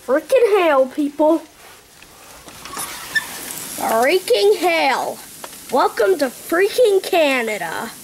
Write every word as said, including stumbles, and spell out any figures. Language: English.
Freaking hell, people. Freaking hell. Welcome to freaking Canada.